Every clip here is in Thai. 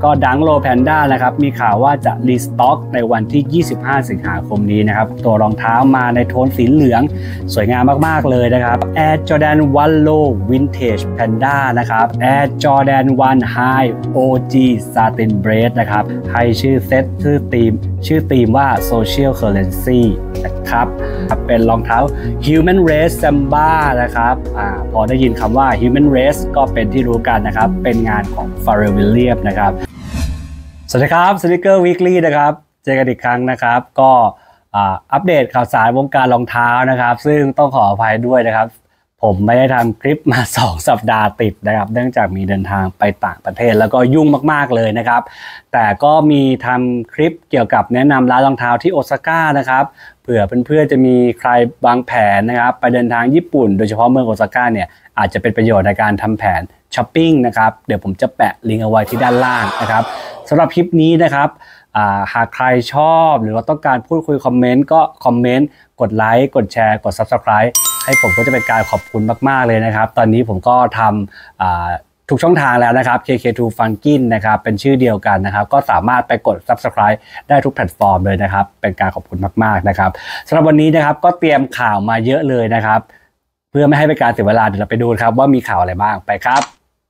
ก็ดังโลแพนด้านะครับมีข่าวว่าจะรีสต็อกในวันที่25สิงหาคมนี้นะครับตัวรองเท้ามาในโทนสีเหลืองสวยงามมากๆเลยนะครับ Air Jordan 1 Low Vintage Panda นะครับ Air Jordan 1 High OG Satin Braid นะครับให้ชื่อเซตชื่อธีมว่า Social Currency นะครับเป็นรองเท้า Human Race Samba นะครับพอได้ยินคำว่า Human Race ก็เป็นที่รู้กันนะครับเป็นงานของ Pharrell Williams นะครับสวัสดีครับ Sneaker Weekly นะครับเจอกันอีกครั้งนะครับก็อัปเดตข่าวสารวงการรองเท้านะครับซึ่งต้องขออภัยด้วยนะครับผมไม่ได้ทำคลิปมา2 สัปดาห์ติดนะครับเนื่องจากมีเดินทางไปต่างประเทศแล้วก็ยุ่งมากๆเลยนะครับแต่ก็มีทำคลิปเกี่ยวกับแนะนำร้านรองเท้าที่โอซาก้านะครับเผื่อเพื่อนๆจะมีใครวางแผนนะครับไปเดินทางญี่ปุ่นโดยเฉพาะเมืองโอซาก้าเนี่ยอาจจะเป็นประโยชน์ในการทำแผนช้อปปิ้งนะครับเดี๋ยวผมจะแปะลิงก์เอาไว้ที่ด้านล่างนะครับสำหรับคลิปนี้นะครับหากใครชอบหรือว่าต้องการพูดคุยคอมเมนต์ก็คอมเมนต์กดไลค์กดแชร์กด Subscribe ให้ผมก็จะเป็นการขอบคุณมากๆเลยนะครับตอนนี้ผมก็ทำทุกช่องทางแล้วนะครับ KK2 Funkin นะครับเป็นชื่อเดียวกันนะครับก็สามารถไปกด Subscribe ได้ทุกแพลตฟอร์มเลยนะครับเป็นการขอบคุณมากๆนะครับสำหรับวันนี้นะครับก็เตรียมข่าวมาเยอะเลยนะครับเพื่อไม่ให้เป็นการเสียเวลาเดี๋ยวเราไปดูครับว่ามีข่าวอะไรบ้างไปครับ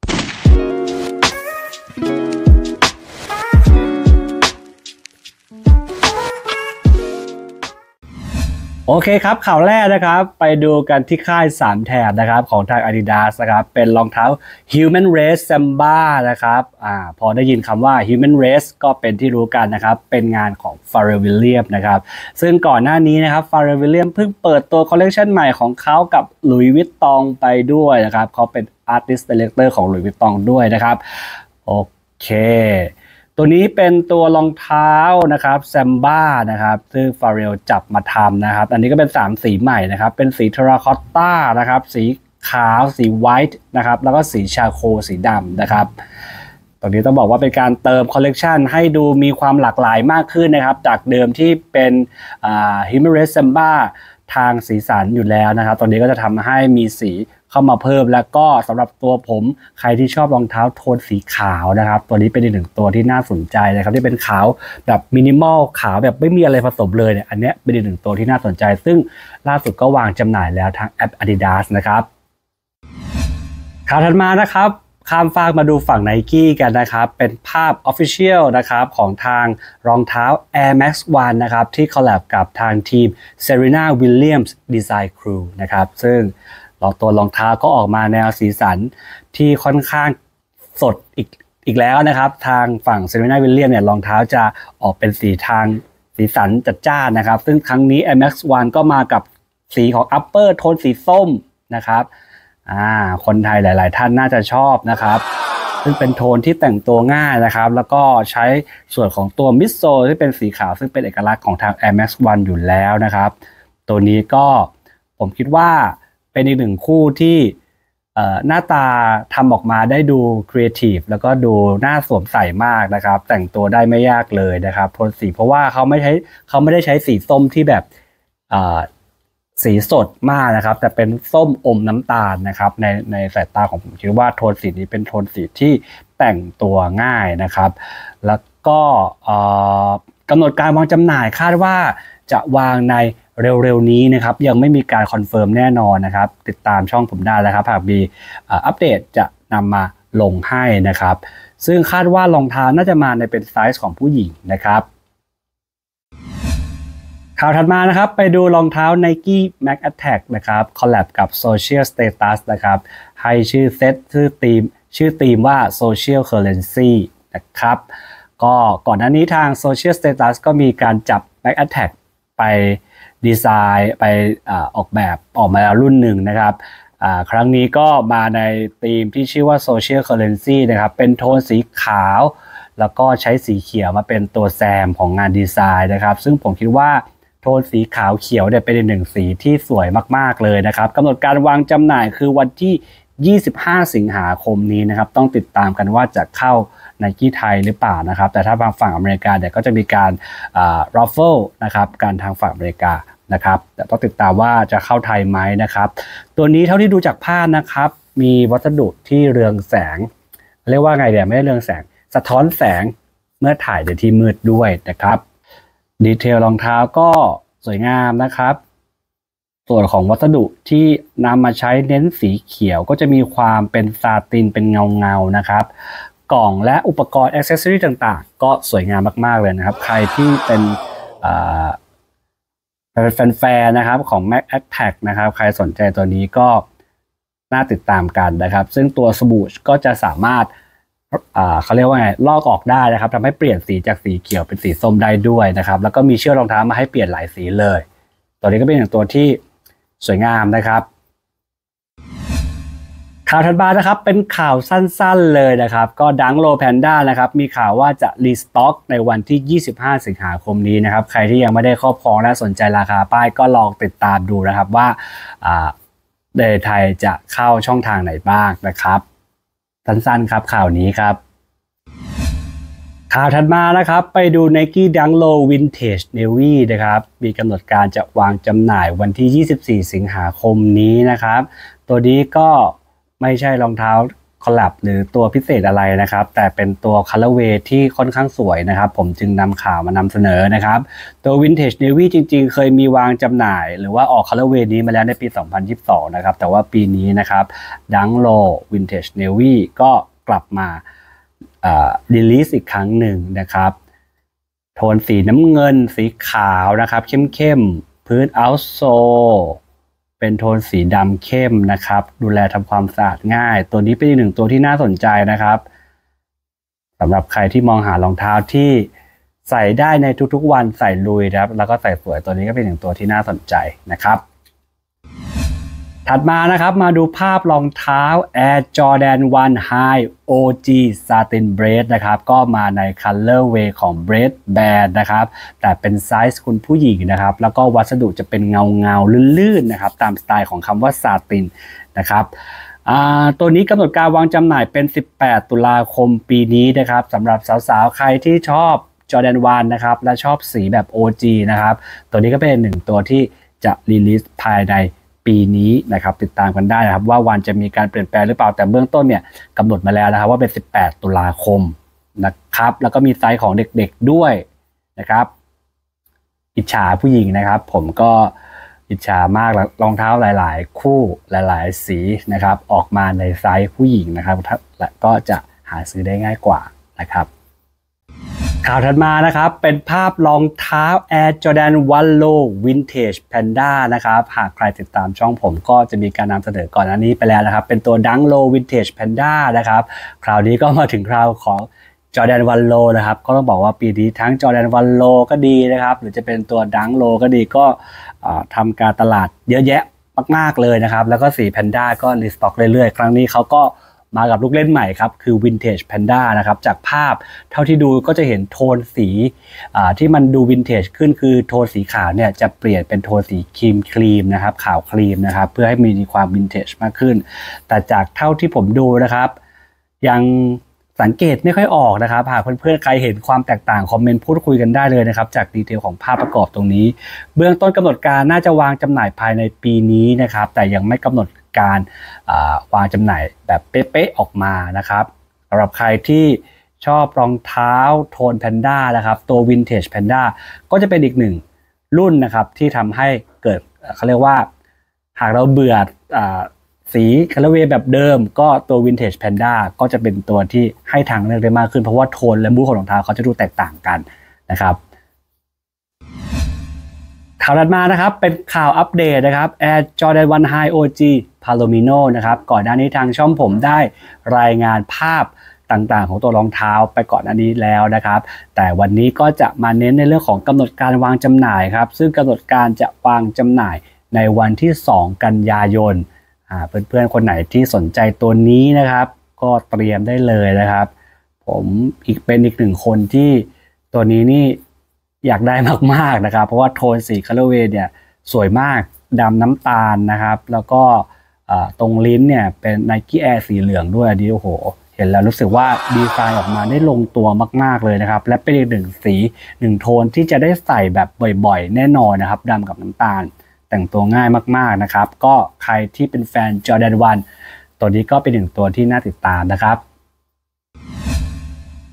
โอเคครับข่าวแรกนะครับไปดูกันที่ค่าย3แถบนะครับของทาง Adidas นะครับเป็นรองเท้า Human Race Samba นะครับพอได้ยินคำว่า Human Race ก็เป็นที่รู้กันนะครับเป็นงานของ Pharrell Williams นะครับซึ่งก่อนหน้านี้นะครับ Pharrell Williams เพิ่งเปิดตัวคอลเลคชันใหม่ของเขากับ Louis Vuitton ไปด้วยนะครับเขาเป็น Artist Director ของ Louis Vuitton ด้วยนะครับโอเคตัวนี้เป็นตัวรองเท้านะครับแซมบ้านะครับซึ่ง Pharrell จับมาทำนะครับอันนี้ก็เป็น3สีใหม่นะครับเป็นสีเทราคอตต้านะครับสีขาวสีไวท์นะครับแล้วก็สีชาโคสีดำนะครับตรงนี้ต้องบอกว่าเป็นการเติมคอลเลกชันให้ดูมีความหลากหลายมากขึ้นนะครับจากเดิมที่เป็นHuman Race Samba ทางสีสันอยู่แล้วนะครับตอนนี้ก็จะทำให้มีสีเข้ามาเพิ่มแล้วก็สำหรับตัวผมใครที่ชอบรองเท้าโทนสีขาวนะครับตัวนี้เป็นอีกหนึ่งตัวที่น่าสนใจนะครับที่เป็นขาวแบบมินิมอลขาวแบบไม่มีอะไรผสมเลยเนี่ยอันนี้เป็นอีกหนึ่งตัวที่น่าสนใจซึ่งล่าสุดก็วางจำหน่ายแล้วทางแอป Adidas นะครับข่าวถัดมานะครับข้ามฟากมาดูฝั่ง Nike กันนะครับเป็นภาพ Official นะครับของทางรองเท้า Air Max 1นะครับที่คอลแลบกับทางทีม Serena Williams Design Crew นะครับซึ่งตัวรองเท้าก็ออกมาแนวสีสันที่ค่อนข้างสดอีกแล้วนะครับทางฝั่ง Serena Williams เนี่ยรองเท้าจะออกเป็นสีสันจัดจ้านนะครับซึ่งครั้งนี้ Air Max 1ก็มากับสีของ Upper โทนสีส้มนะครับคนไทยหลายๆท่านน่าจะชอบนะครับซึ่งเป็นโทนที่แต่งตัวง่ายนะครับแล้วก็ใช้ส่วนของตัวมิดโซลที่เป็นสีขาวซึ่งเป็นเอกลักษณ์ของทาง Air Max 1อยู่แล้วนะครับตัวนี้ก็ผมคิดว่าเป็นอีกหนึ่งคู่ที่หน้าตาทำออกมาได้ดูครีเอทีฟแล้วก็ดูน่าสวมใส่มากนะครับแต่งตัวได้ไม่ยากเลยนะครับโทนสีเพราะว่าเขาไม่ได้ใช้สีส้มที่แบบสีสดมากนะครับแต่เป็นส้มอมน้ำตาลนะครับในสายตาของผมคิดว่าโทนสีนี้เป็นโทนสีที่แต่งตัวง่ายนะครับแล้วก็กำหนดการวางจำหน่ายคาดว่าจะวางในเร็วๆนี้นะครับยังไม่มีการคอนเฟิร์มแน่นอนนะครับติดตามช่องผมได้แล้วครับหากมีอัปเดตจะนำมาลงให้นะครับซึ่งคาดว่ารองเท้าน่าจะมาในเป็นไซส์ของผู้หญิงนะครับข่าวถัดมานะครับไปดูรองเท้า Nike Max Attack นะครับคอลแลบกับ Social Status นะครับให้ชื่อเซตชื่อธีมว่า Social Currency นะครับก็ก่อนหน้านี้ทาง Social Status ก็มีการจับ Max Attack ไปดีไซน์ไปออกแบบออกมาแล้วรุ่นหนึ่งนะครับครั้งนี้ก็มาในธีมที่ชื่อว่า Social Currency นะครับเป็นโทนสีขาวแล้วก็ใช้สีเขียวมาเป็นตัวแซมของงานดีไซน์นะครับซึ่งผมคิดว่าโทนสีขาวเขียวเนี่ยเป็นหนึ่งสีที่สวยมากๆเลยนะครับกำหนดการวางจำหน่ายคือวันที่25สิงหาคมนี้นะครับต้องติดตามกันว่าจะเข้า Nike ไทยหรือเปล่านะครับแต่ถ้าฝั่งอเมริกาเนี่ยก็จะมีการraffle นะครับการทางฝั่งอเมริกานะครับแต่ต้องติดตามว่าจะเข้าไทยไหมนะครับตัวนี้เท่าที่ดูจากภาพนะครับมีวัสดุที่เรืองแสงเรียกว่าไงเดี๋ยวไม่ได้เรืองแสงสะท้อนแสงเมื่อถ่ายในที่มืดด้วยนะครับดีเทลรองเท้าก็สวยงามนะครับส่วนของวัสดุที่นำมาใช้เน้นสีเขียวก็จะมีความเป็นซาตินเป็นเงานะครับกล่องและอุปกรณ์แอ็กเซสซอรี่ต่างๆก็สวยงามมากๆเลยนะครับใครที่เป็นแฟนๆนะครับของ Mac Attack นะครับใครสนใจตัวนี้ก็น่าติดตามกันนะครับซึ่งตัวสบู่ก็จะสามารถเขาเรียกว่าไงลอกออกได้นะครับทำให้เปลี่ยนสีจากสีเขียวเป็นสีส้มได้ด้วยนะครับแล้วก็มีเชือกรองเท้ามาให้เปลี่ยนหลายสีเลยตัวนี้ก็เป็นอย่างตัวที่สวยงามนะครับข่าวถัดมานะครับเป็นข่าวสั้นๆเลยนะครับก็ดังโลแพนด้านะครับมีข่าวว่าจะรีสต็อกในวันที่25สิงหาคมนี้นะครับใครที่ยังไม่ได้ครอบครองและสนใจราคาป้ายก็ลองติดตามดูนะครับว่าในไทยจะเข้าช่องทางไหนบ้างนะครับสั้นๆครับข่าวนี้ครับข่าวถัดมานะครับไปดู Nike Dunk Low Vintage Navy นะครับมีกำหนดการจะวางจำหน่ายวันที่24สิงหาคมนี้นะครับตัวนี้ก็ไม่ใช่รองเท้าคอลแลบหรือตัวพิเศษอะไรนะครับแต่เป็นตัวคัลเลอร์เวย์ที่ค่อนข้างสวยนะครับผมจึงนำข่าวมานำเสนอนะครับตัว Vintage Navy จริงๆเคยมีวางจำหน่ายหรือว่าออกคัลเลอร์เวย์นี้มาแล้วในปี2022นะครับแต่ว่าปีนี้นะครับ Dunk Low Vintage Navy ก็กลับมารีลีสอีกครั้งหนึ่งนะครับโทนสีน้ำเงินสีขาวนะครับเข้มๆพื้นเอาท์โซเป็นโทนสีดำเข้มนะครับดูแลทำความสะอาดง่ายตัวนี้เป็นอีกหนึ่งตัวที่น่าสนใจนะครับสำหรับใครที่มองหารองเท้าที่ใส่ได้ในทุกๆวันใส่ลุยนะครับแล้วก็ใส่สวยตัวนี้ก็เป็นหนึ่งตัวที่น่าสนใจนะครับถัดมานะครับมาดูภาพรองเท้า Air Jordan 1 High OG Satin Braid นะครับก็มาใน Colorway ของ Braid Band นะครับแต่เป็นไซส์คุณผู้หญิงนะครับแล้วก็วัสดุจะเป็นเงาลื่นๆนะครับตามสไตล์ของคำว่า Satin นะครับตัวนี้กำหนดการวางจำหน่ายเป็น18ตุลาคมปีนี้นะครับสำหรับสาวๆใครที่ชอบ Jordan 1นะครับและชอบสีแบบ OG นะครับตัวนี้ก็เป็นหนึ่งตัวที่จะรีลิสภายในปีนี้นะครับติดตามกันได้นะครับว่าวันจะมีการเปลี่ยนแปลงหรือเปล่าแต่เบื้องต้นเนี่ยกำหนดมาแล้วนะครับว่าเป็น18ตุลาคมนะครับแล้วก็มีไซส์ของเด็กๆด้วยนะครับอิจฉาผู้หญิงนะครับผมก็อิจฉามากรองเท้าหลายๆคู่หลายๆสีนะครับออกมาในไซส์ผู้หญิงนะครับและก็จะหาซื้อได้ง่ายกว่านะครับข่าวถัดมานะครับเป็นภาพรองเท้า Air Jordan 1 Low Vintage Panda นะครับหากใครติดตามช่องผมก็จะมีการนำเสนอก่อนอันนี้ไปแล้วนะครับเป็นตัว Dunk Low Vintage Panda นะครับคราวนี้ก็มาถึงคราวของ Jordan 1 Low นะครับก็ต้องบอกว่าปีนี้ทั้ง Jordan 1 Low ก็ดีนะครับหรือจะเป็นตัว Dunk Low ก็ดีก็ทำการตลาดเยอะแยะมากๆเลยนะครับแล้วก็สี Panda ก็รีสต็อกเรื่อยๆครั้งนี้เขาก็มากับลูกเล่นใหม่ครับคือ Vintage Panda นะครับจากภาพเท่าที่ดูก็จะเห็นโทนสีที่มันดูวินเทจขึ้นคือโทนสีขาวเนี่ยจะเปลี่ยนเป็นโทนสีครีมนะครับขาวครีมนะครับเพื่อให้มีความวินเทจมากขึ้นแต่จากเท่าที่ผมดูนะครับยังสังเกตไม่ค่อยออกนะครับหากเพื่อนๆใครเห็นความแตกต่างคอมเมนต์พูดคุยกันได้เลยนะครับจากดีเทลของภาพประกอบตรงนี้เบื้องต้นกำหนดการน่าจะวางจำหน่ายภายในปีนี้นะครับแต่ยังไม่กำหนดการวางจำหน่ายแบบเป๊ะๆออกมานะครับสำหรับใครที่ชอบรองเท้าโทนแพนด้านะครับตัว Vintage Panda ก็จะเป็นอีกหนึ่งรุ่นนะครับที่ทำให้เกิดเขาเรียกว่าหากเราเบื่อสีคัลเลอร์เวย์แบบเดิมก็ตัว Vintage Panda ก็จะเป็นตัวที่ให้ทางเลือกได้มากขึ้นเพราะว่าโทนและมูดของรองเท้าเขาจะดูแตกต่างกันนะครับข่าวถัดมานะครับเป็นข่าวอัปเดตนะครับ Air Jordan 1 High OG Palomino นะครับก่อนหน้านี้ทางช่องผมได้รายงานภาพต่างๆของตัวรองเท้าไปก่อนหน้านี้แล้วนะครับแต่วันนี้ก็จะมาเน้นในเรื่องของกำหนดการวางจำหน่ายครับซึ่งกำหนดการจะวางจำหน่ายในวันที่2กันยายนเพื่อนๆคนไหนที่สนใจตัวนี้นะครับก็เตรียมได้เลยนะครับผมเป็นอีกหนึ่งคนที่ตัวนี้นี่อยากได้มากๆนะครับเพราะว่าโทนสีคัลเลอร์เวย์เนี่ยสวยมากดำน้ำตาลนะครับแล้วก็ตรงลิ้นเนี่ยเป็น Nike Air สีเหลืองด้วยดีโอ้โหเห็นแล้วรู้สึกว่าดีไซน์ออกมาได้ลงตัวมากๆเลยนะครับและเป็นอีกหนึ่งสีหนึ่งโทนที่จะได้ใส่แบบบ่อยๆแน่นอนนะครับดำกับน้ำตาลแต่งตัวง่ายมากๆนะครับก็ใครที่เป็นแฟน Jordan 1ตัวนี้ก็เป็นหนึ่งตัวที่น่าติดตามนะครับ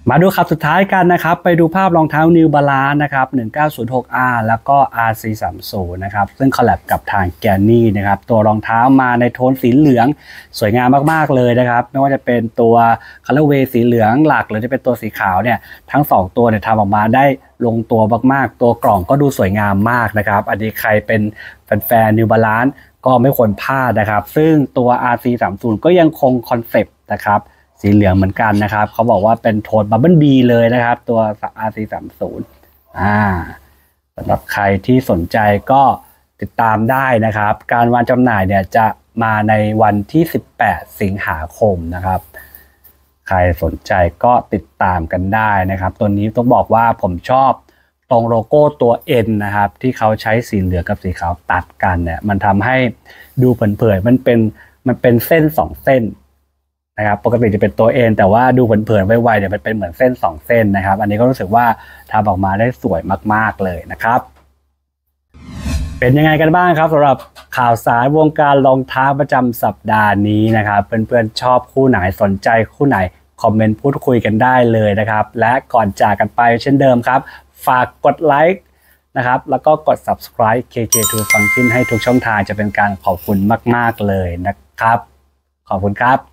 มาดูขับสุดท้ายกันนะครับไปดูภาพรองเท้า New Balance นะครับ 1906R แล้วก็ RC30 นะครับซึ่งคอลแลบกับทาง Ganni นะครับตัวรองเท้ามาในโทนสีเหลืองสวยงามมากๆเลยนะครับไม่ว่าจะเป็นตัว Colorway สีเหลืองหลักหรือจะเป็นตัวสีขาวเนี่ยทั้ง2ตัวเนี่ยทำออกมาได้ลงตัวมากๆตัวกล่องก็ดูสวยงามมากนะครับอันนี้ใครเป็นแฟน New Balance ก็ไม่ควรพลาดนะครับซึ่งตัว RC30 ก็ยังคงคอนเซปต์นะครับสีเหลืองเหมือนกันนะครับเขาบอกว่าเป็นโทนบับเบิลบีเลยนะครับตัว RC30 สำหรับใครที่สนใจก็ติดตามได้นะครับการวางจำหน่ายเนี่ยจะมาในวันที่18สิงหาคมนะครับใครสนใจก็ติดตามกันได้นะครับตัวนี้ต้องบอกว่าผมชอบตรงโลโก้ตัว N นะครับที่เขาใช้สีเหลืองกับสีขาวตัดกันเนี่ยมันทำให้ดูเผินๆมันเป็นเส้น2เส้นนะครับปกติจะเป็นตัว N แต่ว่าดูเผินๆไวๆเดี๋ยวมันเป็นเหมือนเส้น2เส้นนะครับอันนี้ก็รู้สึกว่าทำออกมาได้สวยมากๆเลยนะครับเป็นยังไงกันบ้างครับสำหรับข่าวสารวงการรองเท้าประจำสัปดาห์นี้นะครับเพื่อนๆชอบคู่ไหนสนใจคู่ไหนคอมเมนต์พูดคุยกันได้เลยนะครับและก่อนจากกันไปเช่นเดิมครับฝากกดไลค์นะครับแล้วก็กด subscribe KK2 Funkin ให้ทุกช่องทางจะเป็นการขอบคุณมากๆเลยนะครับขอบคุณครับ